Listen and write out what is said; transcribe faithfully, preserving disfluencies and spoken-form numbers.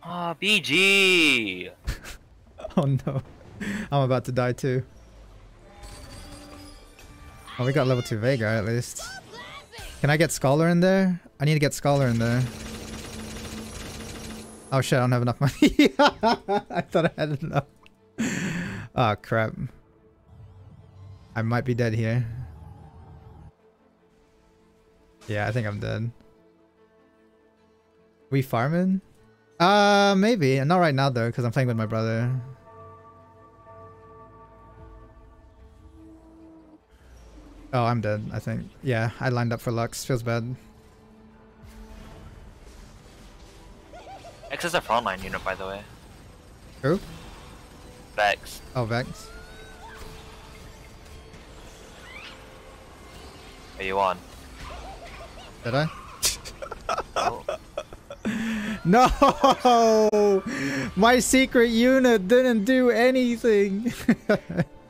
Ah, oh, B G! Oh no. I'm about to die too. Oh, we got level two Veigar at least. Can I get Scholar in there? I need to get Scholar in there. Oh shit, I don't have enough money. I thought I had enough. Oh crap. I might be dead here. Yeah, I think I'm dead. We farming? Uh, maybe. Not right now though, because I'm playing with my brother. Oh, I'm dead, I think. Yeah, I lined up for Lux. Feels bad. X is a frontline unit, by the way. Who? Vex. Oh, Vex. Are you on? Did I? Oh. No! My secret unit didn't do anything!